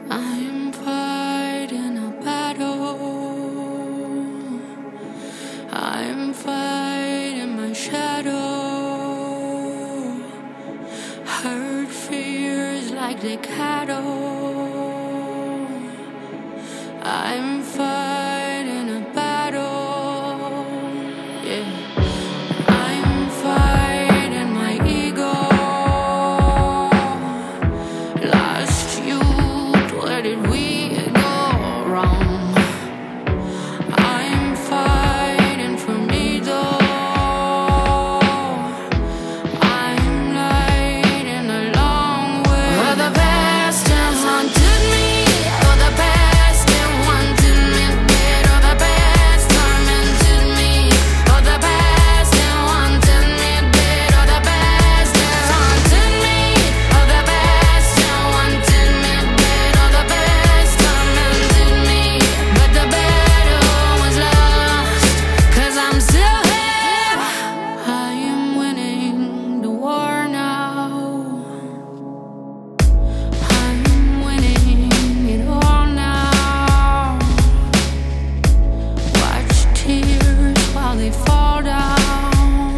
I'm fighting a battle. I'm fighting my shadow. Hurt fears like the cattle. I'm fighting a battle. Yeah. I'm fighting my ego. Lost youth, where did we go wrong? I'm fighting for me though. I'm lighting a long way. For the past has haunted me. For the past that wanted me dead. For the past tormented me. For the past that wanted me dead. For the past that haunted me. For the past that wanted me dead. For the past tormented me. But the battle was lost, 'cause I'm still here. I am winning the war now. I'm winning it all now. Watch tears while they fall down.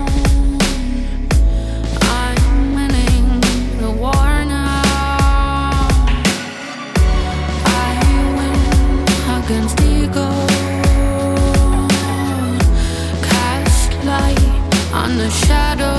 I'm winning the war now. I win against ego. Cast light on the shadow.